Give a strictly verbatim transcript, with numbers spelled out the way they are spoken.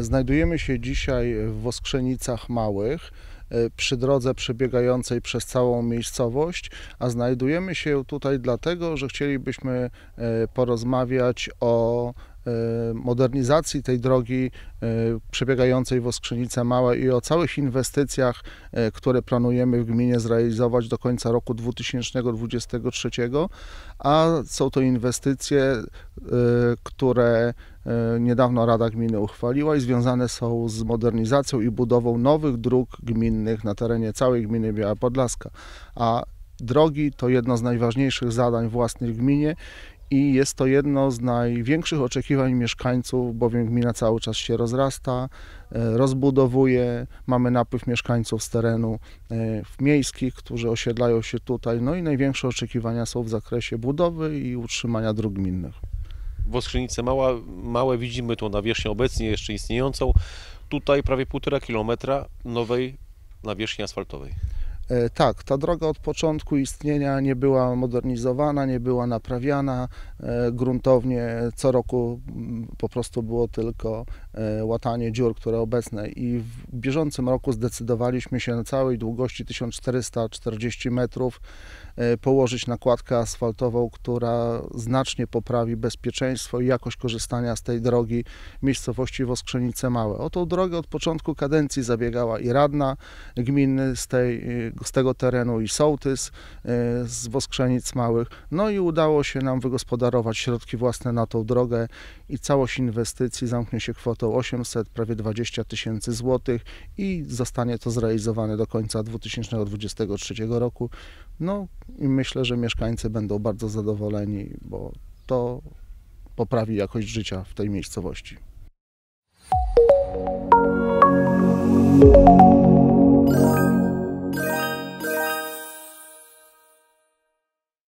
Znajdujemy się dzisiaj w Woskrzenicach Małych, przy drodze przebiegającej przez całą miejscowość, a znajdujemy się tutaj dlatego, że chcielibyśmy porozmawiać o modernizacji tej drogi przebiegającej Woskrzynice Małe i o całych inwestycjach, które planujemy w gminie zrealizować do końca roku dwa tysiące dwudziestego trzeciego, a są to inwestycje, które niedawno Rada Gminy uchwaliła i związane są z modernizacją i budową nowych dróg gminnych na terenie całej gminy Biała Podlaska, a drogi to jedno z najważniejszych zadań własnych w gminie i jest to jedno z największych oczekiwań mieszkańców, bowiem gmina cały czas się rozrasta, rozbudowuje, mamy napływ mieszkańców z terenu miejskich, którzy osiedlają się tutaj, no i największe oczekiwania są w zakresie budowy i utrzymania dróg gminnych. Woskrzynice Mała, Małe widzimy tu nawierzchnię obecnie jeszcze istniejącą, tutaj prawie półtora kilometra nowej nawierzchni asfaltowej. Tak, ta droga od początku istnienia nie była modernizowana, nie była naprawiana gruntownie. Co roku po prostu było tylko łatanie dziur, które obecne, i w bieżącym roku zdecydowaliśmy się na całej długości tysiąc czterysta czterdzieści metrów położyć nakładkę asfaltową, która znacznie poprawi bezpieczeństwo i jakość korzystania z tej drogi w miejscowości Woskrzynice Małe. O tą drogę od początku kadencji zabiegała i radna gminy z, tej, z tego terenu, i sołtys z Woskrzynic Małych. No i udało się nam wygospodarować środki własne na tą drogę i całość inwestycji zamknie się kwotą osiemset, prawie dwadzieścia tysięcy złotych i zostanie to zrealizowane do końca dwa tysiące dwudziestego trzeciego roku. No i myślę, że mieszkańcy będą bardzo zadowoleni, bo to poprawi jakość życia w tej miejscowości.